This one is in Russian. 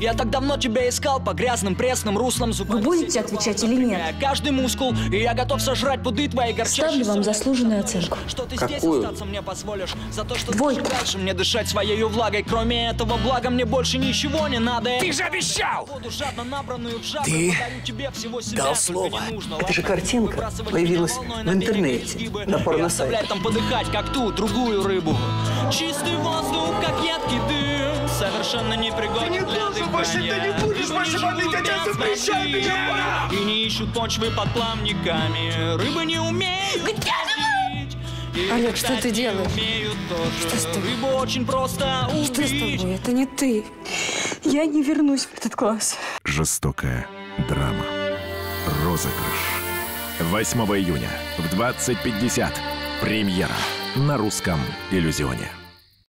Я так давно тебя искал по грязным пресным руслам. Вы будете отвечать или нет? Каждый мускул, и я готов сожрать пуды твои горчащие. Ставлю вам заслуженную оценку. Что ты Какую? здесь остаться мне позволишь? За то, что Двойку. дальше мне дышать своей влагой. Кроме этого блага мне больше ничего не надо. Ты же обещал! Ты дал слово. Это же картинка появилась в интернете, на порносайте. Там подыхать, как ту другую рыбу. Чистый воздух, как едкий дым, совершенно непригоден для дыхания. Ты не будешь больше водить, отец запрещает меня! И не ищут почвы под плавниками. Рыбы не умеют. Олег, что ты делаешь? Что с тобой? Рыбу очень просто убить. Что с тобой? Это не ты. Я не вернусь в этот класс. Жестокая драма. Розыгрыш. 8 июня в 20:50. Премьера на русском иллюзионе.